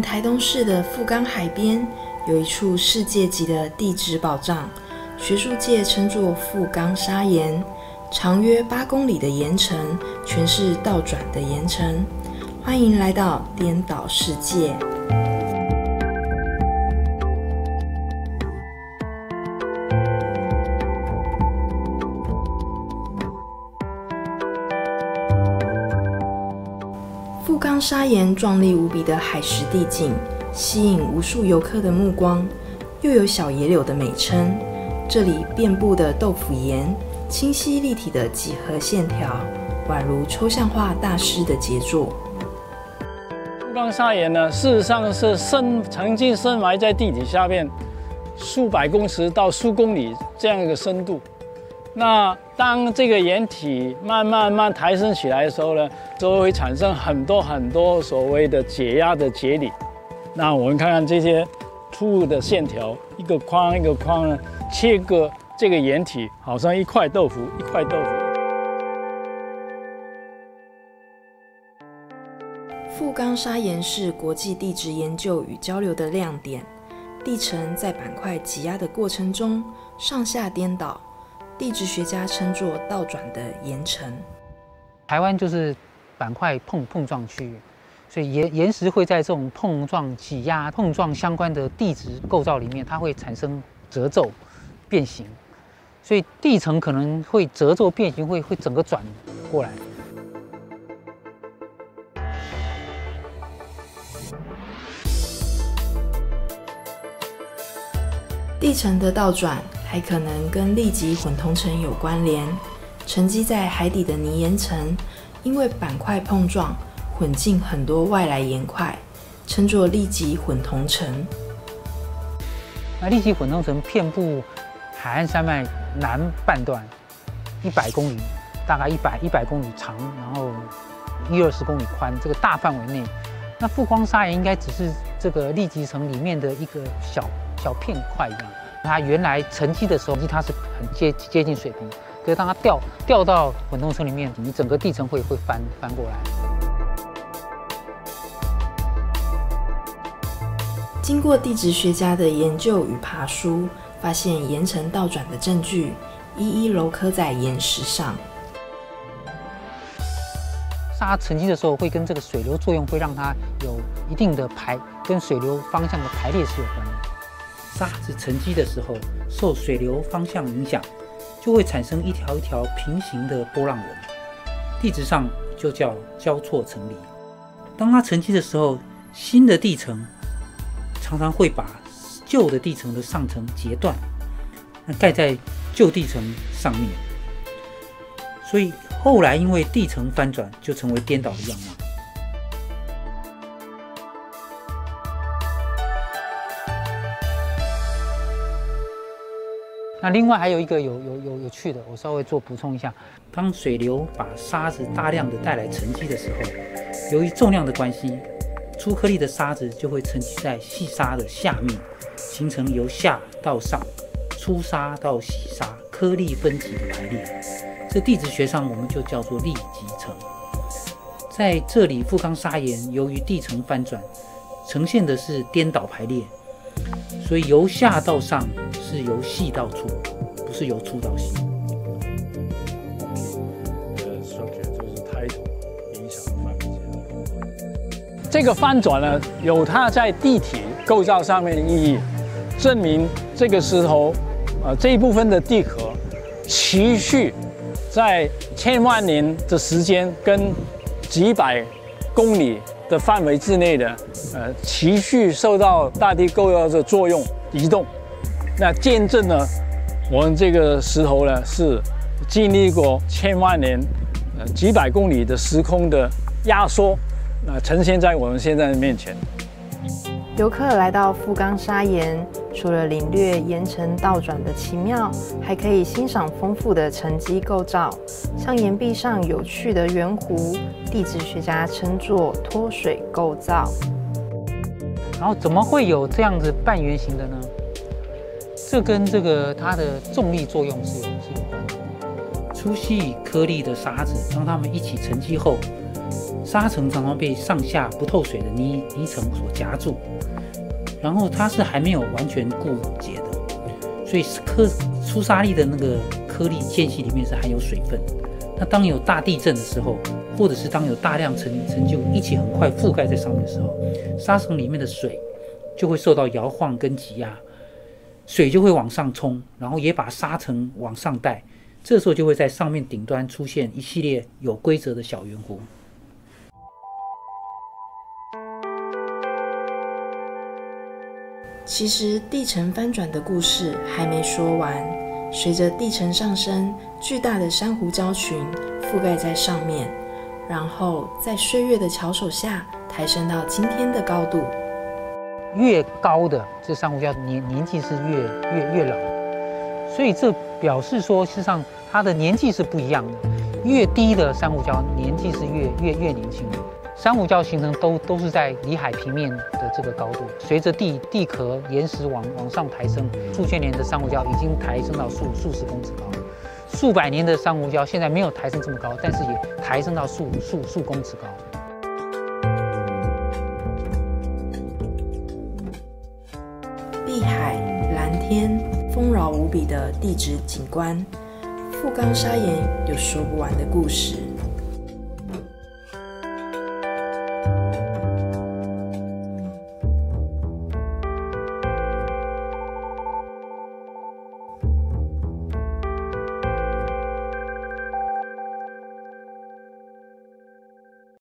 台东市的富冈海边有一处世界级的地质宝藏，学术界称作富冈砂岩，长约8公里的岩层，全是倒转的岩层。欢迎来到颠倒世界。富冈砂岩壮丽无比的海蚀地景，吸引无数游客的目光，又有小野柳的美称。这里遍布的豆腐岩，清晰立体的几何线条，宛如抽象画大师的杰作。 富冈砂岩呢，事实上是曾经深埋在地底下面数百公尺到数公里这样一个深度。那当这个岩体慢慢抬升起来的时候呢，就会产生很多所谓的解压的节理。那我们看看这些突兀的线条，一个框一个框呢，切割这个岩体，好像一块豆腐一块豆腐。 富冈砂岩是国际地质研究与交流的亮点，地层在板块挤压的过程中上下颠倒，地质学家称作倒转的岩层。 台湾就是板块碰撞区域，所以岩石会在这种碰撞、挤压、碰撞相关的地质构造里面，它会产生褶皱、变形，所以地层可能会褶皱变形，会整个转过来。 地层的倒转还可能跟立级混同层有关联。沉积在海底的泥岩层，因为板块碰撞，混进很多外来岩块，称作立级混同层。 那立级混同层遍布海岸山脉南半段100公里，大概100公里长，然后20公里宽，这个大范围内，那富冈砂岩应该只是这个立级层里面的一个小片块一样。它原来沉积的时候，它是很接近水平，可是当它掉到混同层里面，你整个地层会翻过来。 经过地质学家的研究与爬梳，发现岩层倒转的证据，一一镂刻在岩石上。 沙沉积的时候会跟这个水流作用，会让它有一定的跟水流方向的排列是有关的。沙子沉积的时候，受水流方向影响，就会产生一条一条平行的波浪纹，地质上就叫交错层理。当它沉积的时候，新的地层常常会把旧的地层的上层截断，盖在旧地层上面，所以后来因为地层翻转，就成为颠倒的样貌。那另外还有一个有趣的，我稍微做补充一下。当水流把沙子大量的带来沉积的时候，由于重量的关系，粗颗粒的沙子就会沉积在细沙的下面，形成由下到上、粗沙到细沙颗粒分级的排列。这地质学上我们就叫做立级层。在这里，富冈砂岩由于地层翻转，呈现的是颠倒排列。所以由下到上是由细到粗，不是由粗到细。 就是抬头影响范围。这个翻转呢，有它在地体构造上面的意义，证明这个石头，这一部分的地壳持续在千万年的时间跟几百公里的范围之内的，持续受到大地构造的作用移动，那见证了我们这个石头呢是经历过千万年、几百公里的时空的压缩，呈现在我们现在的面前。 游客来到富冈砂岩，除了领略岩层倒转的奇妙，还可以欣赏丰富的沉积构造，像岩壁上有趣的圆弧，地质学家称作脱水构造。 然后怎么会有这样子半圆形的呢？这跟它的重力作用是有关的。粗细颗粒的沙子，当它们一起沉积后， 沙层常常被上下不透水的泥层所夹住，然后它是还没有完全固结的，所以出沙粒的那个颗粒间隙里面是含有水分。那当有大地震的时候，或者是当有大量尘垢一起很快覆盖在上面的时候，沙层里面的水就会受到摇晃跟挤压，水就会往上冲，然后也把沙层往上带，这时候就会在上面顶端出现一系列有规则的小圆弧。 其实地层翻转的故事还没说完，随着地层上升，巨大的珊瑚礁群覆盖在上面，然后在岁月的巧手下抬升到今天的高度。 越高的这珊瑚礁年纪是越老，所以这表示说，事实上它的年纪是不一样的。越低的珊瑚礁年纪是越年轻的。珊瑚礁形成都是在离海平面的这个高度，随着地壳岩石往上抬升，数千年的珊瑚礁已经抬升到数十公尺高，数百年的珊瑚礁现在没有抬升这么高，但是也抬升到数公尺高。 碧海蓝天，丰饶无比的地质景观，富冈砂岩有说不完的故事。